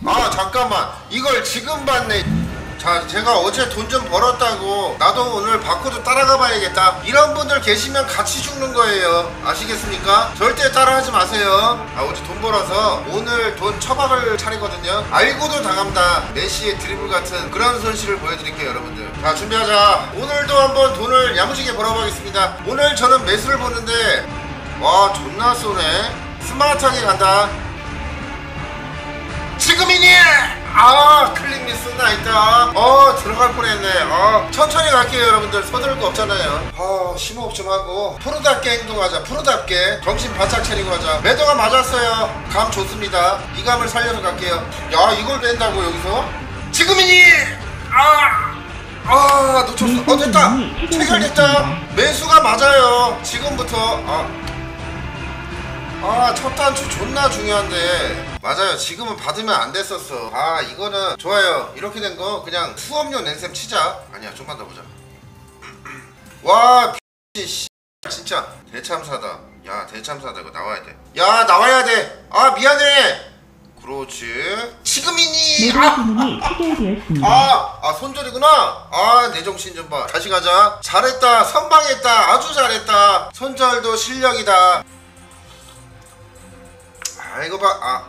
아 잠깐만, 이걸 지금 봤네. 자, 제가 어제 돈 좀 벌었다고 나도 오늘 바코드 따라가 봐야겠다. 이런 분들 계시면 같이 죽는 거예요. 아시겠습니까? 절대 따라하지 마세요. 아, 어제 돈 벌어서 오늘 돈 처박을 차리거든요. 알고도 당합니다. 메시의 드리블 같은 그런 손실을 보여드릴게요, 여러분들. 자, 준비하자. 오늘도 한번 돈을 야무지게 벌어보겠습니다. 오늘 저는 매수를 보는데 와, 존나 쏘네. 스마트하게 간다. 지금이니! 아, 클릭 미스 나있다. 들어갈 뻔했네. 천천히 갈게요, 여러분들. 서두를 거 없잖아요. 심호흡 좀 하고 프로답게 행동하자. 프로답게 정신 바짝 차리고 하자. 매도가 맞았어요. 감 좋습니다. 이 감을 살려서 갈게요. 야, 이걸 뺀다고 여기서? 지금이니! 놓쳤어. 됐다. 체결됐다. 매수가 맞아요. 지금부터. 첫 단추 존나 중요한데. 맞아요. 지금은 받으면 안 됐었어. 이거는 좋아요. 이렇게 된 거 그냥 수업료 낸셈 치자. 아니야, 좀만 더 보자. 와, 씨, 진짜 대참사다. 야, 대참사다. 이거 나와야 돼. 야, 나와야 돼. 미안해. 그렇지. 지금이니. 주문이 체결되었습니다. 손절이구나. 내 정신 좀 봐. 다시 가자. 잘했다. 선방했다. 아주 잘했다. 손절도 실력이다. 이거 봐.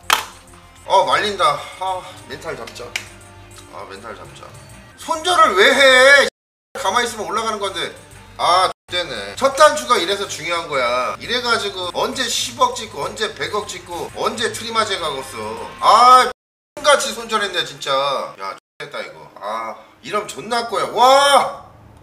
말린다. 멘탈 잡자. 멘탈 잡자. 손절을 왜 해? 가만히 있으면 올라가는 건데. X되네. 첫 단추가 이래서 중요한 거야. 이래가지고 언제 10억 찍고 언제 100억 찍고 언제 트리마제 가겠어. X같이 손절했네 진짜. 야, X됐다 이거. 이러면 존나 거야. 와!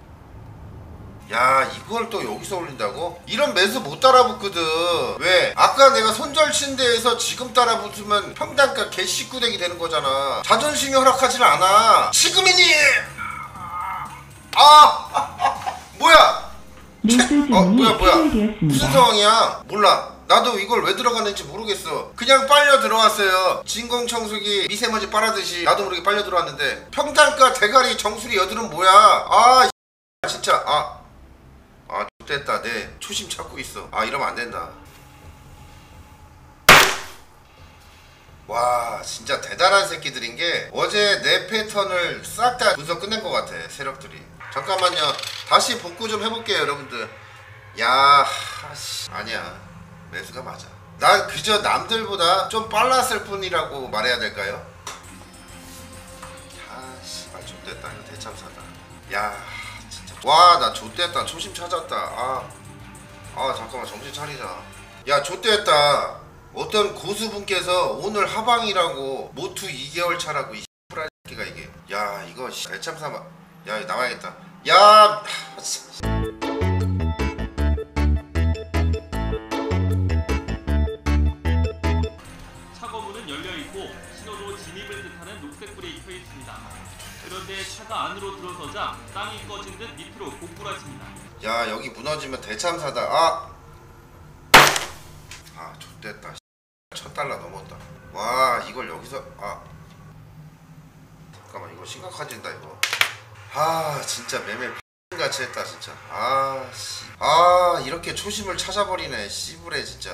야, 이걸 또 여기서 올린다고? 이런 매수 못 따라붙거든. 왜? 아까 내가 손절 친 데에서 지금 따라붙으면 평단가 개씨꾸대기 되는 거잖아. 자존심이 허락하질 않아. 지금이니! 뭐야? 뭐야? 무슨 상황이야? 몰라. 나도 이걸 왜 들어갔는지 모르겠어. 그냥 빨려 들어왔어요. 진공청소기 미세먼지 빨아듯이 나도 모르게 빨려 들어왔는데 평단가 대가리 정수리 여드름 뭐야? 진짜. 됐다. 내 초심 찾고 있어. 이러면 안 된다. 와, 진짜 대단한 새끼들인 게 어제 내 패턴을 싹 다 분석 끝낸 것 같아, 세력들이. 잠깐만요. 다시 복구 좀 해볼게요, 여러분들. 아니야. 매수가 맞아. 난 그저 남들보다 좀 빨랐을 뿐이라고 말해야 될까요? 좆됐다. 이거 대참사다. 와, 나 좆됐다. 초심 찾았다. 잠깐만, 정신 차리자. 야, 좆됐다. 어떤 고수분께서 오늘 하방이라고 모투 2개월 차라고 이 X프라 새끼가 이게. 야, 이거 대참사마. 야, 이거 나와야겠다. 야, 차거문은 열려있고 신호도 진입을 뜻하는 녹색 불이 켜 있습니다. 그런데 차가 안으로 들어서자 땅이 꺼진 듯 밑으로 고꾸라집니다. 야, 여기 무너지면 대참사다. 좆됐다. 1000달러 넘었다. 와, 이걸 여기서. 잠깐만, 이거 심각해진다 이거. 진짜 매매 X같이 했다 진짜. 이렇게 초심을 찾아버리네 씨부레 진짜.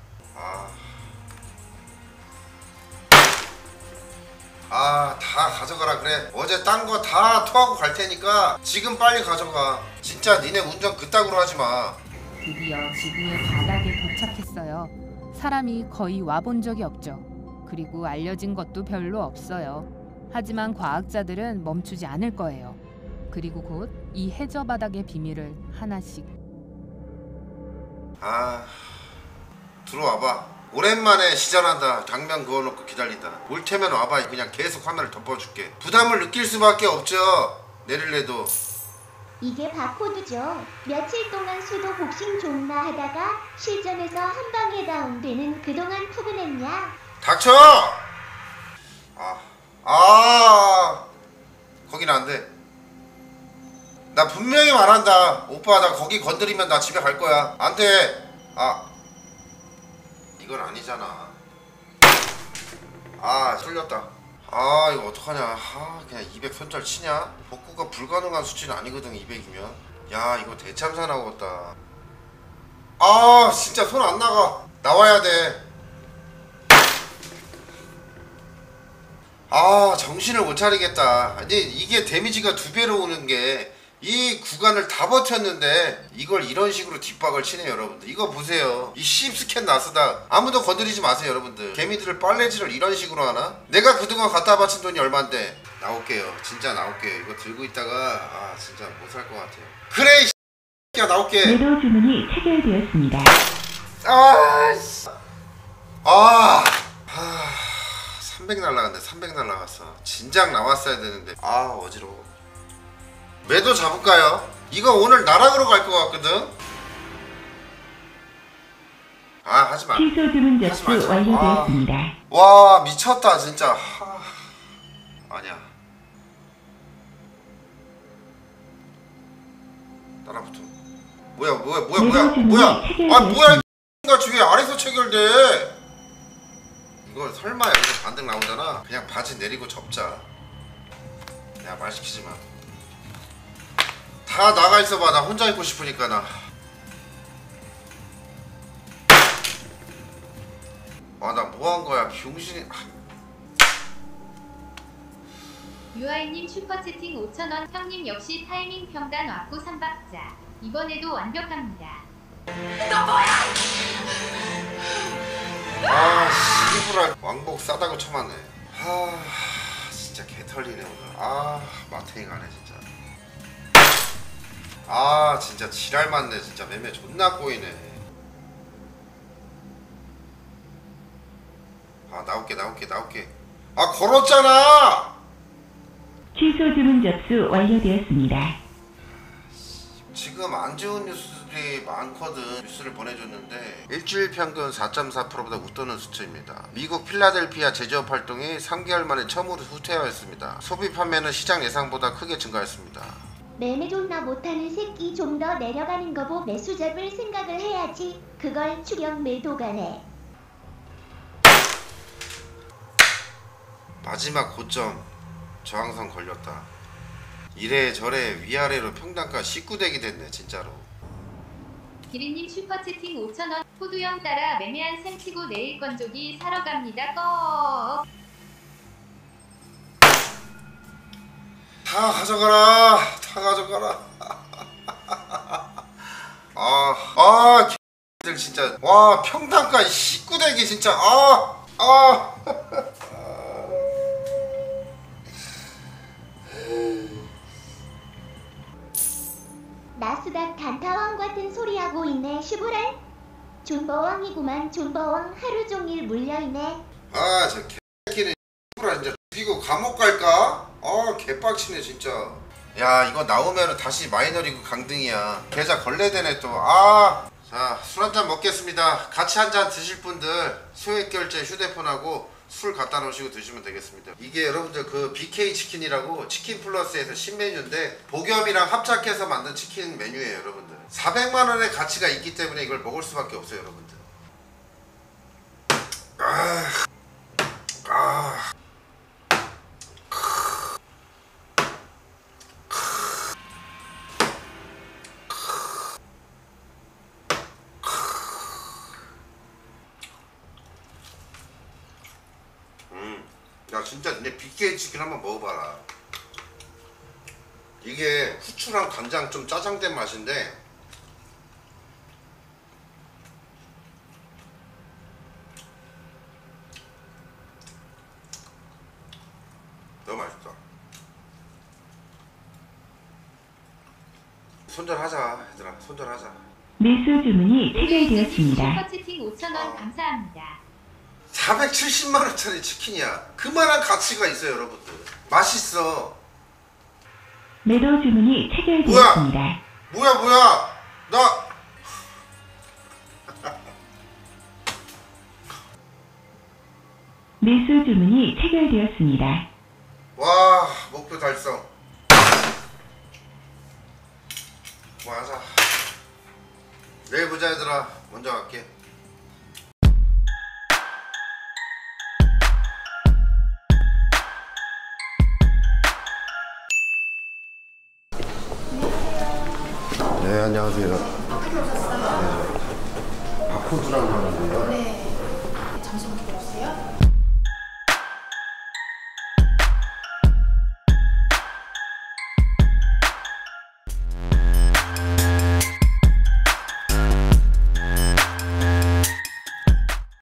다 가져가라 그래. 어제 딴 거 다 토하고 갈 테니까 지금 빨리 가져가. 진짜 니네 운전 그따구로 하지마. 드디어 지구의 바닥에 도착했어요. 사람이 거의 와본 적이 없죠. 그리고 알려진 것도 별로 없어요. 하지만 과학자들은 멈추지 않을 거예요. 그리고 곧 이 해저 바닥의 비밀을 하나씩. 들어와봐. 오랜만에 시전한다. 당면 그어놓고 기다린다. 올 테면 와봐. 그냥 계속 화면을 덮어줄게. 부담을 느낄 수밖에 없죠. 내릴래도. 이게 바코드죠. 며칠 동안 수도 복싱 존나 하다가 실전에서 한 방에 다운되는 그동안 푸근했냐? 닥쳐! 거긴 안 돼. 나 분명히 말한다. 오빠, 나 거기 건드리면 나 집에 갈 거야. 안 돼. 이건 아니잖아. 쏠렸다. 이거 어떡하냐. 그냥 200 손절 치냐? 복구가 불가능한 수치는 아니거든. 200이면. 야, 이거 대참사 나오겠다. 진짜 손 안 나가. 나와야 돼. 아 정신을 못 차리겠다. 아니 이게 데미지가 2배로 오는 게 이 구간을 다 버텼는데 이걸 이런 식으로 뒷박을 치네요 여러분들. 이거 보세요. 이 씹스캔 나스닥 아무도 건드리지 마세요 여러분들. 개미들을 빨래질을 이런 식으로 하나? 내가 그동안 갖다 바친 돈이 얼만데. 나올게요. 진짜 나올게요. 이거 들고 있다가 아 진짜 못 살 것 같아요. 그래 이 X야 나올게. 매도 주문이 체결되었습니다. 아 300 날라갔네. 300 날라갔어. 진작 나왔어야 되는데 아 어지러워. 매도 잡을까요? 이거 오늘 나락으로 갈 것 같거든. 아 하지마. 취소 주문 접수 완료되었습니다. 와 미쳤다 진짜. 아니야. 따라붙어. 뭐야 아 뭐야 같이 왜 아래서 체결돼. 이거 설마 여기서 반등 나오잖아. 그냥 바지 내리고 접자. 야 말 시키지마. 다 나가 있어봐. 나 혼자 있고 싶으니까 나. 아 나 뭐한 거야 병신이. 유아이님 슈퍼채팅 5,000원. 형님 역시 타이밍 평단 왔고 3박자. 이번에도 완벽합니다. 아 씨부랄 왕복 싸다고 쳐맞네. 아 진짜 개털리네 오늘. 아 마탱이 가네 진짜. 아 진짜 지랄 맞네 진짜. 매매 존나 꼬이네. 아 나올게 아 걸었잖아. 취소 주문 접수 완료되었습니다. 지금 안 좋은 뉴스들이 많거든. 뉴스를 보내줬는데 일주일 평균 4.4%보다 웃도는 수치입니다. 미국 필라델피아 제조업 활동이 3개월 만에 처음으로 후퇴하였습니다. 소비 판매는 시장 예상보다 크게 증가했습니다. 매매 존나 못하는 새끼 좀 더 내려가는 거 보 매수 잡을 생각을 해야지. 그걸 추격 매도가네. 마지막 고점 저항선 걸렸다. 이래저래 위아래로 평단가 19대기 됐네 진짜로. 기린님 슈퍼채팅 5,000원. 호두형 따라 매매한 셈 치고 내일 건조기 사러 갑니다. 꺽. 다 가져가라. 들 진짜. 와 평단가 19대기 진짜. 나스닥 단타왕 같은 소리 하고 있네. 시부랄 존버왕이구만. 존버왕 하루 종일 물려있네. 아 저 개새끼는 진짜 죽이고 감옥 갈까? 아 개빡치네 진짜. 야 이거 나오면은 다시 마이너리그 강등이야. 계좌 걸레되네 또. 자 술 한잔 먹겠습니다. 같이 한잔 드실 분들 소액 결제 휴대폰하고 술 갖다 놓으시고 드시면 되겠습니다. 이게 여러분들 그 BK 치킨이라고 치킨 플러스에서 신메뉴인데 복염이랑 합작해서 만든 치킨 메뉴예요 여러분들. 400만원의 가치가 있기 때문에 이걸 먹을 수밖에 없어요 여러분들. 야 진짜 근데 BK 치킨 한번 먹어봐라. 이게 후추랑 간장 좀 짜장된 맛인데 너무 맛있다. 손절하자 얘들아. 손절하자. 매수 주문이 체결되었습니다. 슈퍼채팅 5,000원 감사합니다. 470만원짜리 치킨이야. 그만한 가치가 있어요 여러분들. 맛있어. 매도 주문이 체결되었습니다. 뭐야 나 매수 주문이 체결되었습니다. 와 목표 달성. 뭐 하자. 내일 보자 얘들아. 먼저 갈게. 네 안녕하세요. 어떻게 오셨어요? 바코드라고 하는데요. 네. 잠시만 기다려주세요.